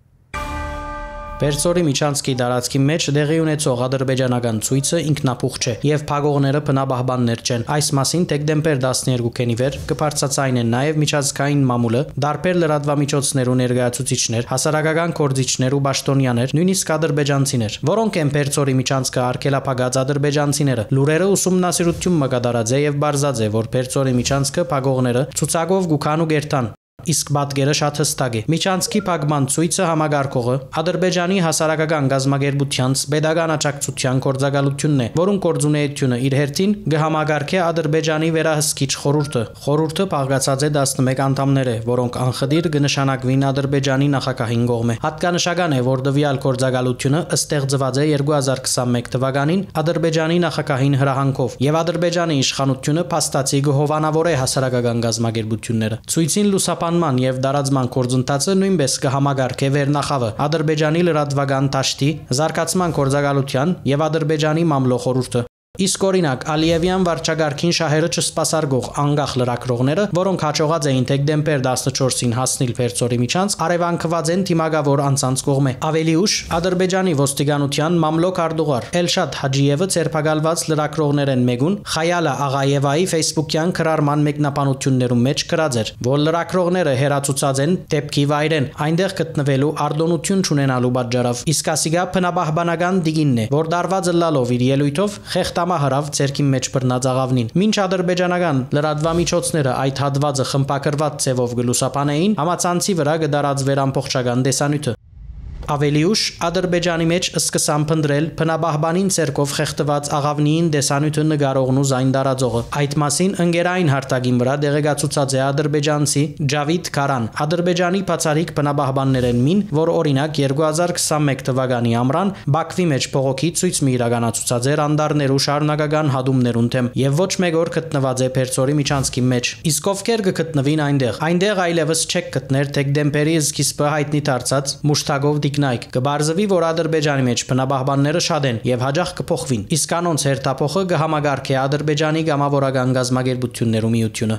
Պերսորի միջանցքի տարածքի մեջ դեղի ունեցող ադրբեջանական ցույցը ինքնապուխ չէ եւ փակողները բնապահպաններ չեն։ Այս մասին դեկտեմբեր 12-ին վեր կբարձրացնեն նաեւ միջազգային մամուլը, դարբեր լրատվամիջոցներու ներկայացուցիչներ, հասարակական կորձիչներ ու պաշտոնյաներ, նույնիսկ ադրբեջանցիներ, որոնք են Պերսորի միջանցքը արգելափակած ադրբեջանցիները։ Լուրերը ուսումնասիրություն մկադարած է եւ բարձած է, որ Պերսորի միջանցքը փակողները ցուցակով գուքան ու գերտան։ Իսկ պատկերը շատ հստակ է։ Միջանցքի փակման ցույցը համագարկողը Ադրբեջանի հասարակական գազագերբության պետական աջակցության գործակալությունն է, որուն կորձունեությունը իր հերթին կհամագարկի Ադրբեջանի վերահսկիչ խորհուրդը։ Խորհուրդը փաղկացած է 11 անդամներ, որոնք անխդիր կնշանակվին Ադրբեջանի նախագահին կողմէ։ Հատկանշական է, որ դվյալ գործակալությունը ստեղծված է 2021 թվականին Ադրբեջանի նախագահին հրահանգով եւ Ադրբեջանի իշխանությունը փաստացի կհովանավորե հասարակական գազագերբությունները։ Ցույցին լուսապան եւ դարածման կորձընթացը նույնպես կհամագարկե վերնախավը Ադրբեջանի լրատվական դաշտի զարգացման գործակալության եւ Ադրբեջանի մամլոխորհուրդը։ Իսկ օրինակ Ալիևյան վարչագարքին շահերը չսպասարկող անգախ լրագրողները, որոնք հաջողած էին դեկտեմբեր 14-ին հասնել Պերսորի միջանցք, արևանքված են թիմագավոր անձանց կողմէ։ Ավելի ուշ Ադրբեջանի ոստիկանության մամլոք արտուղար Էլշադ Հաջիևը ցերպակալված լրագրողներեն մեկուն Խայալա Աղաևայի Facebook-յան քրարման մեկնաբանություններում մեջ գրած էր, որ լրագրողները հերացուցած են դեպքի վայրեն, այնտեղ գտնվելու արտոնություն չունենալու պատճառով։ Իսկ ասիգա բնապահպանական դիգինն է, որ դարված լալով իր ելույթով խեղտ պատամահրավ ցերքի մեջ բռնած աղավնին։ Մինչ ադրբեջանական լրատվամիջոցները այդ հատվածը խմբակրված ձևով գլուսապանեին, համացանցի վրա կդարածվեր ամբողջական տեսանյութը։ Ավելի ուշ Ադրբեջանի մեջ սկսան փնտրել բնաբահբանին ցերկով խեղդված աղավնիին տեսանյութը նկարողն ու զայն դարածողը։ Այդ մասին ընկերային հարտակին վրա դեղեկացուցած է ադրբեջանցի Ջավիդ Կարան։ Ադրբեջանի բացառիկ բնաբահբաններեն մին, որ օրինակ 2021 թվականի ամռան Բաքվի մեջ փողոքի ցույց մի իրականացուցած էր անդարներու շարունակական հադումներուն թեմ եւ ոչ մեկ օր գտնված է Փերծորի միջանցքի մեջ։ Իսկ ովքեր կգտնվին այնտեղ։ Այնտեղ այլևս չեք գտներ դեկտեմբերի սկիզբը հայտնի դարձած Մուշտագով Նայք կբարձվի, որ Ադրբեջանի մեջ բնաբահբանները շատ են եւ հաջող կփոխվին։ Իսկ անոնց հերթափոխը կհամագարկի Ադրբեջանի գամավորական գազագերբություններու միությունը։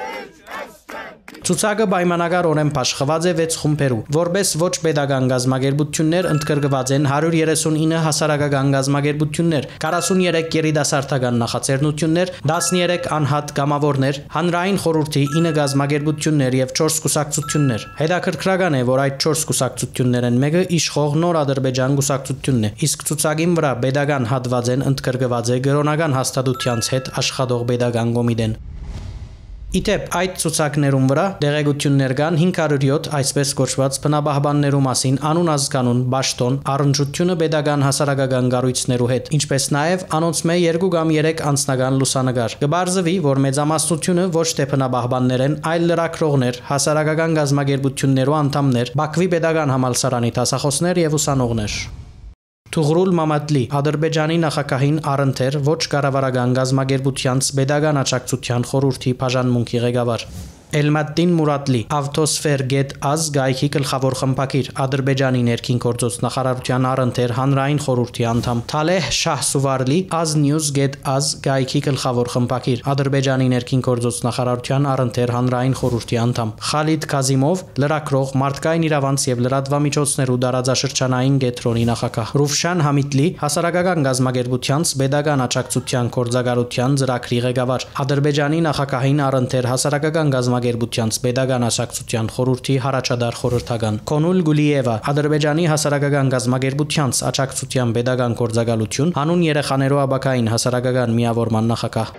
Ցուցակը պայմանականորեն փաշխված է 6 խումբերու, որպես ոչ պետական գազագերբություններ ընդգրկված են 139 հասարակական գազագերբություններ, 43 երիտասարդական նախաձեռնություններ, 13 անհատ գամավորներ, հանրային խորհրդի 9 գազագերբություններ եւ 4 կուսակցություններ։ Հետաքրքրական է, որ այդ 4 կուսակցություններն մեկը իշխող Նոր Ադրբեջան կուսակցությունն է, իսկ ցուցակին վրա պետական հատված են ընդգրկված է գրոնական հաստատությանց հետ աշխատող պետական կոմիտեն։ Իդեպ այդ ցուցակներում վրա դեղեցություններ կան 507 այսպես կոչված բնաբահբաններու մասին անուն ազգանուն, ճաշտոն, առնչությունը պետական հասարակական կառույցներու հետ, ինչպես նաև անոնց մե 2 կամ 3 անձնական լուսանկար։ Կբարձվի, որ մեծամասնությունը ոչ թե բնաբահբաններ են, այլ լրագրողներ, հասարակական գազագերբություններու անդամներ, Բաքվի պետական համալսարանի դասախոսներ եւ ուսանողներ։ Թուղրուլ Մամադլի Ադրբեջանի նախագահին առընթեր ոչ կառավարական գազագերբությանց պետական աջակցության խորհրդի բաժանմունքի ղեկավար Էլմադդին Մուրադլի Ավտոսֆեր Գետ Ազ գայքի գլխավոր խմբակիր Ադրբեջանի ներքին գործոց նախարարության առընթեր հանրային խորհրդի անդամ Թալեհ Շահսուվարլի Ազ News Գետ Ազ գայքի գլխավոր խմբակիր Ադրբեջանի ներքին գործոց նախարարության առընթեր հանրային խորհրդի անդամ Խալիդ Կազիմով լրագրող մարդկային իրավանց եւ լրատվամիջոցներու դարաձաշրջանային կենտրոնի նախագահ Ռուֆշան Համիդլի հասարակական գազագերբությանց պետական աջակցության գործակալության ծրագրի ղեկավար Ադրբեջանի նախագահին առընթեր հասարակական գերբությանց պետական աջակցության խորհրդի հարաճադար խորհրդական Քոնուլ Գուլիևա Ադրբեջանի հասարակական գազագերբությանց աջակցության պետական գործակալություն հանուն երեխաներու աբակային հասարակական միավորման նախագահ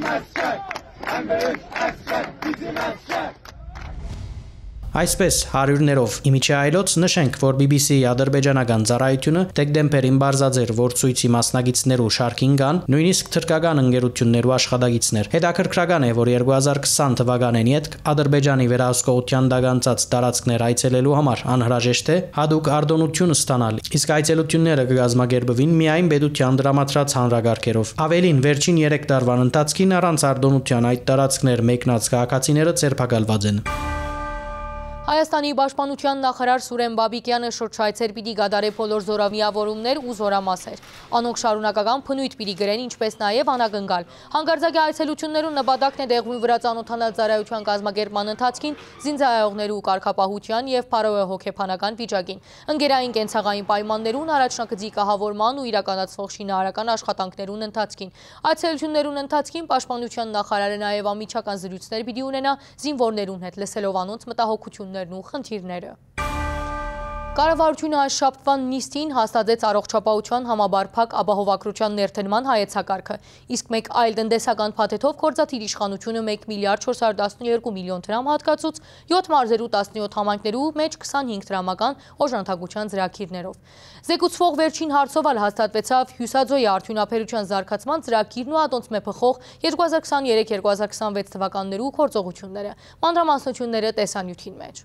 Այսպես հարյուրներով իմիջայլոց նշենք, որ BBC-ի ադրբեջանական ծառայությունը դեկտեմբերին բարձրացրել, որ ցույցի մասնակիցներու շարքին կան նույնիսկ թրկական ընկերություններու աշխատակիցներ։ Հետաքրքրական է, որ 2020 թվականին յետք Ադրբեջանի վերահսկողության դագանցած տարածքներ այցելելու համար անհրաժեշտ է հadoop արտոնություն ստանալ, իսկ այցելությունները կգազմագերբվին միայն պետության դրամատրած հանրագարքերով։ Ավելին, վերջին 3 տարվան ընթացքին առանց արտոնության այդ տարածքներ մեկնած քաղաքացիները ձերբակալված են։ Հայաստանի պաշտպանության նախարար Սուրեն Բաբիկյանը շրջայցեր պիտի գադարե բոլոր զորամիավորումներ ու զորամասեր։ Անոնք շարունակական փնույթ պիտի գրեն, ինչպես նաև անակնկալ։ Հանկարծակի այցելություններու նպատակն է դեղմի վրա ծանոթանալ ծառայության կազմակերպման ընթացքին, զինծառայողներու կարգապահության եւ փարոյե հոգեբանական վիճակին, ընկերային կենցաղային պայմաններուն, առաջնակցի կահավորման ու իրականացվող շինարարական աշխատանքներուն ընթացքին։ Այցելություններուն ընթացքին պաշտպանության նախարարը նաև անմիջական զրույցներ պիտի ունենա զինվորներուն հետ, լսելով անոնց մտահոգություններ ու խնդիրները։ Կառավարությունը այս շաբթվան նիստին հաստատեց առողջապահության համաբարփակ ապահովագրության ներդնման հայեցակարգը, իսկ մեկ այլ տնտեսական փաթեթով գործադիր իշխանությունը 1 միլիարդ 412 միլիոն դրամ հատկացուց 7 մարզերու 17 համայնքներու մեջ 25 դրամական օժանդակության ծրագիրներով։ Զեկուցվող վերջին հարցով ալ հաստատվեցավ Հյուսաձոյի արդյունաբերության զարգացման ծրագիրն ու ադոնց մեփխող 2023-2026 թվականներու գործողությունները։ Մանրամասնությունները տեսանյութին մեջ։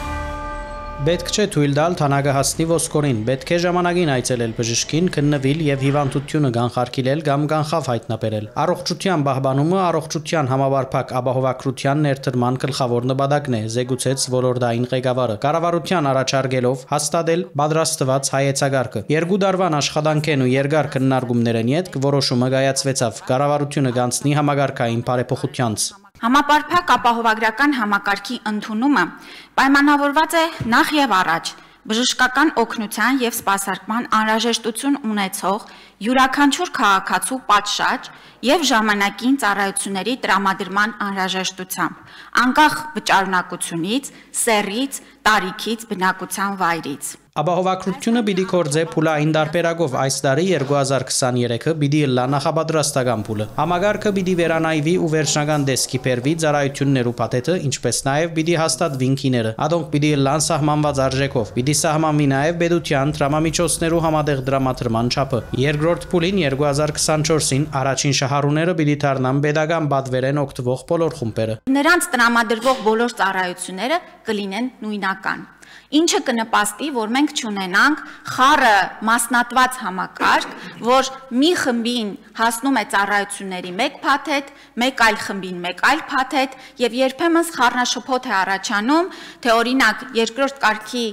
Պետք չէ թույլ տալ թանագահացնի ոսկորին, պետք է ժամանակին այցելել բժշկին, քննվել եւ հիվանդությունը կանխարգելել կամ կանխավ հայտնաբերել։ Առողջության պահպանումը առողջության համապարփակ ապահովագրության ներդրման գլխավոր նպատակն է, զեկուցեց ոլորտային ղեկավարը։ Կառավարության առաջարկելով հաստատել պատրաստված հայեցակարգը։ 2 տարվան աշխատանքեն ու երկար քննարկումներն յետք որոշումը կայացվեցավ։ Կառավարությունը կանցնի համագարկային բարեփոխությանց։ Համապարփակ ապահովագրական համակարգի ընդունումը պայմանավորված է նախ եւ առաջ բժշկական օգնության եւ սպասարկման անհրաժեշտություն ունեցող յուրաքանչյուր քաղաքացու պատշաճ եւ ժամանակին ծառայությունների տրամադրման անհրաժեշտությամբ, անկախ վճարունակությունից, սեռից, տարիքից, բնակության վայրից։ Ապահովագրությունը պիտի կործե փուլային դարբերակով այս տարի 2023-ը պիտի լա նախապատրաստական փուլը։ Համագարկը պիտի վերանայվի ու վերջնական դեսքի բերվի ծառայություններու փաթեթը, ինչպես նաև պիտի հաստատվին քիները։ Ադոնք պիտի լան սահմանված արժեքով։ Պիտի սահմանվի նաև պետության տրամամիջոցներու համատեղ դրամատրման չափը։ Երկրորդ փուլին 2024-ին առաջին շահառուները պիտի դառնան pedagogan բադվերեն օգտվող բոլոր խումբերը։ Նրանց տրամադրվող բոլոր ծառայությունները կլինեն նույնական։ Ինչը կնպաստի, որ մենք չունենանք խառը մասնատված համակարգ, որ մի խմբին հասնում է ծառայությունների մեկ փաթեթ, մեկ այլ խմբին մեկ այլ փաթեթ, եւ երբեմն խառնաշփոթ է առաջանում, թե օրինակ երկրորդ կարգի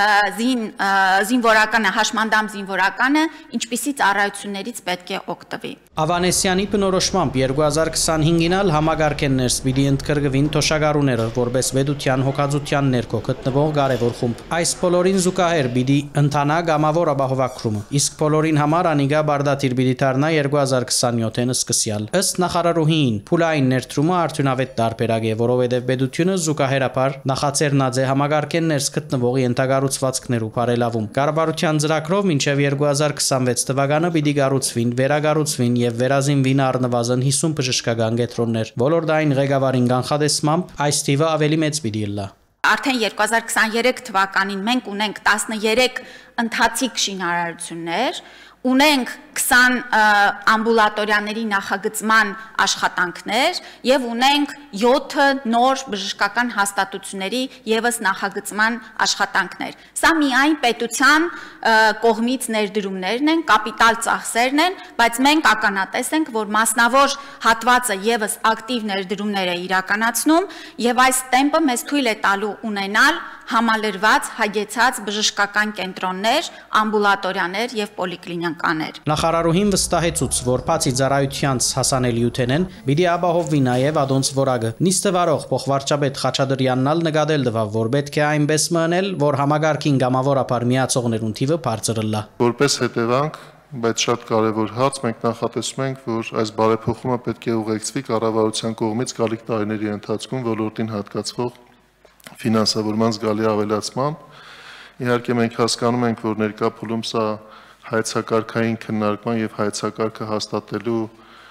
զինվորականը, հաշմանդամ զինվորականը, ինչպիսի ծառայություններից պետք է օգտվի։ Ավանեսյանի բնորոշմամբ 2025-ին ալ համագարկեններս պիտի ընդգրկվին թոշակառուները, որպես պետության հոգածության ներքո գտնվող կարևոր խումբ։ Այս բոլորին զուգահեռ պիտի ընթանա գամավոր ապահովագրումը, իսկ բոլորին համար անիգա բարդաթիր պիտի դառնա 2027-ին սկսյալ։ Ըստ նախարարուհին, փուլային ներդրումը արդյունավետ տարբերակ է, որովհետև պետությունը զուգահեռաբար նախաձեռնած է համագարկեններս գտնվող ենթակառուցվածքներու բարելավում։ Կառավարության ծրագրով մինչև 2026 թվականը պիտի կառուցվին, վերակառուցվին եւ վերազինվին առնվազն 50 բժշկական կենտրոններ։ Ոլորտային ղեկավարին կանխատեսմամբ այս թիվը ավելի մեծ պիտի լա։ Արդեն 2023 թվականին մենք ունենք 13 ընթացիկ շինարարություններ, ունենք 20 ամբուլատորիաների նախագծման աշխատանքներ եւ ունենք 7 նոր բժշկական հաստատությունների եւս նախագծման աշխատանքներ։ Սա միայն պետության կողմից ներդրումներն են, կապիտալ ծախսերն են, բայց մենք ականատես ենք, որ մասնավոր հատվածը եւս ակտիվ ներդրումներ է իրականացնում եւ այս տեմպը մեզ թույլ է տալու ունենալ համալրված, հագեցած բժշկական կենտրոններ, ամբուլատորիաներ եւ պոլիկլինիկաներ։ Նախարարուհին վստահեցուց, որ բացի ծառայությանց հասանելիութենեն, պիտի ապահովվի նաև ադոնց որակը։ Նիստը վարող փոխվարչապետ Խաչատրյանն ալ նկատել տվավ, որ պետք է այնպես մնել, որ համագարկին գամավորաբար միացողներուն թիվը բարձր լա։ Որպես հետևանք, բայց շատ կարևոր հարց, մենք նախատեսում ենք, որ այս բարեփոխումը պետք է ուղեկցվի կառավարության կողմից գալիք տարիների ընթացքում ոլորտին հատկացվող ֆինանսավորման զգալի ավելացմամբ։ Իհարկե մենք հասկանում ենք, որ ներկա փուլում սա հայեցակարգային քննարկման եւ հայեցակարգը հաստատելու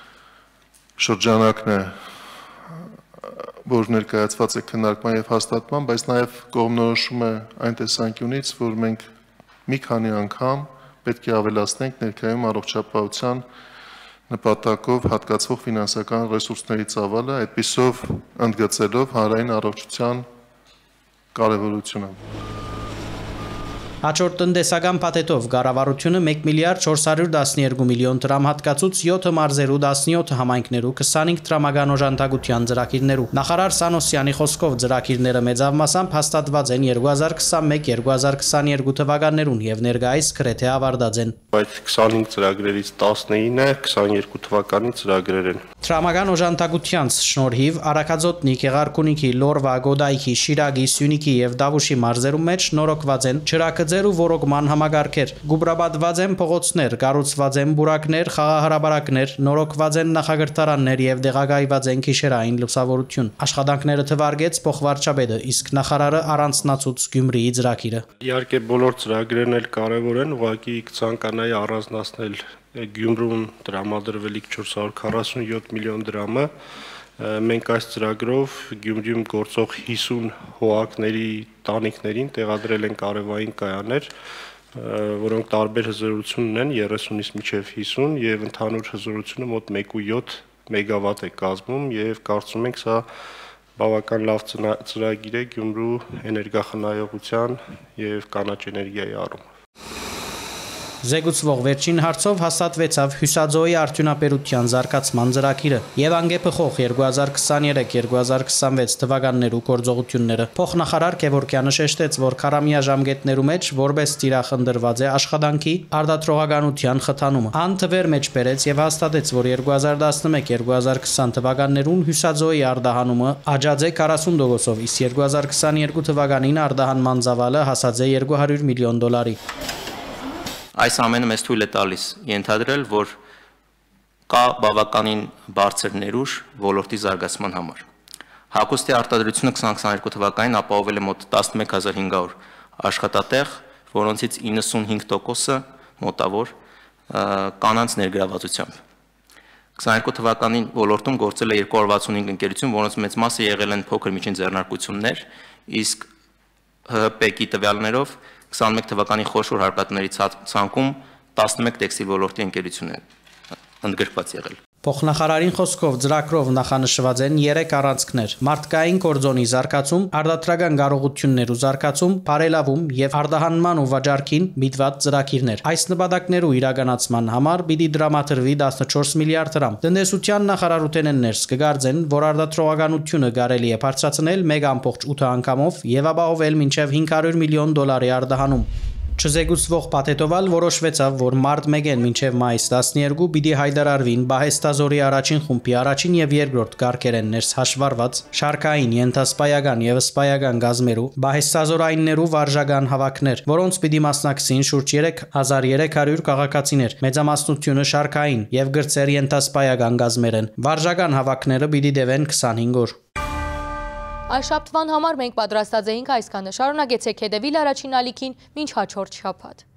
շրջանակն է, որ ներկայացված է քննարկման եւ հաստատման, բայց նաեւ կողմնորոշում է այն տեսանկյունից, որ մենք մի քանի անգամ պետք է ավելացնենք ներկայում առողջապահության նպատակով հատկացվող ֆինանսական ռեսուրսների ծավալը, այդպիսով ընդգծելով հանրային առողջության կարևորությունը։ Հաջորդ տնտեսական փաթեթով կառավարությունը 1 միլիարդ 412 միլիոն դրամ հատկացուց 7 մարզերու 17 համայնքներու 25 տրամական օժանդակության ծրագիրներու։ Նախարար Սանոսյանի խոսքով ծրագիրները մեծամասամբ հաստատված են 2021-2022 թվականներուն եւ ներկայիս գրեթե ավարտած են։ Այդ 25 ծրագրերից 19-ը 22 թվականի ծրագրեր են։ Տրամական օժանդակության շնորհիվ Արաքածոտնի, Գեղարքունիքի, Լորվա, Գոդայքի, Շիրակի, Սյունիքի եւ Դավուշի մարզերում մեջ նորոգված են չրակձեր ու ռոռոգման համագարկեր, գուբրաբադված են փողոցներ, կառուցված են բուրակներ, խաղահրաբարակներ, նորոգված են նախագծարաններ եւ դեղագայված են գիշերային լուսավորություն։ Աշխատանքները թվարկեց փոխվարչապետը, իսկ նախարարը առանձնացուց Գյումրիի ծրագիրը։ Իհարկե բոլոր ծրագրերն էլ կարևոր են, ուղղակի կցանկանայի առանձնացնել Գյումրում տրամադրվելիք 447 միլիոն դրամը։ Մենք այս ծրագրով Գյումրիում գործող 50 հողակների տանիքներին տեղադրել են կարևային կայաններ, որոնք տարբեր հզորություն ունեն 30-ից մինչև 50 եւ ընդհանուր հզորությունը մոտ 1.7 մեգավատ է կազմում եւ կարծում ենք սա բավական լավ ծրագիր է Գյումրու էներգախնայողության եւ կանաչ էներգիայի առումով։ Զեկուցվող վերջին հարցով հաստատվեցավ Հյուսաձոյի արդյունաբերության զարգացման ծրագիրը եւ անգեփոխող 2023-2026 թվականներու գործողությունները։ Փոխնախարար Գևորգյանը շեշտեց, որ քարամիա ժամկետներու մեջ որպես ծիրախ ընդրված է աշխատանքի արտադրողականության խթանումը։ Ան թվեր մեջ բերեց եւ հաստատեց, որ 2011-2020 թվականներուն Հյուսաձոյի արտահանումը աճած է 40%-ով, իսկ 2022 թվականին արտահանման ծավալը հասած է $200 միլիոն։ Այս ամենը մեզ թույլ է տալիս ենթադրել, որ կա բավականին բարձր ներուժ ոլորտի զարգացման համար։ Հագուստի արտադրությունը 2022 թվականին ապահովել է մոտ 11500 աշխատատեղ, որոնցից 95%-ը մոտավոր կանանց ներգրավվածությամբ։ 22 թվականին ոլորտում գործել է 265 ընկերություն, որոնց մեծ մասը եղել են փոքր միջին ձեռնարկություններ, իսկ ՀՀՊ-ի տվյալներով 21 թվականի խոշոր հարկատների ցանկում 11 տեքստիլ ոլորտի ընկերություններ ընդգրկված եղել։ Փոխնախարարին խոսքով ծրագրով նախանշված են 3 առանցքներ՝ մարդկային կորձոնի զարգացում, արտադրական կարողություններու զարգացում, բարելավում եւ արտահանման ու վաճառքին միտված ծրագիրներ։ Այս նպատակներու իրականացման համար պիտի դրամատրվի 14 միլիարդ դրամ։ Տնտեսության նախարարութենեն ներս կգարձեն, որ արտադրողականությունը կարելի է բարձրացնել 1.8 անգամով եւ ապահովել մինչեւ 500 միլիոն դոլարի արտահանում։ Չզեկուցվող պատետովալ որոշվեցավ, որ մարտ 1-ին մինչև մայիս 12 պիտի հայտարարվին Բահեստազորի առաջին խումբի առաջին եւ երկրորդ կարգերեն ներս հաշվառված շարքային, ենթասպայական եւ սպայական գազմերու Բահեստազորայիններու վարժական հավաքներ, որոնց պիտի մասնակցին շուրջ 3300 քաղաքացիներ, մեծամասնությունը շարքային եւ գրծեր ենթասպայական գազմերեն։ Վարժական հավաքները պիտի դեվեն 25 օր։ Այս շաբթվան համար մենք պատրաստած էինք այսքանը։ Շարունակեցեք հետևել առաջին ալիքին մինչ հաջորդ շաբաթ։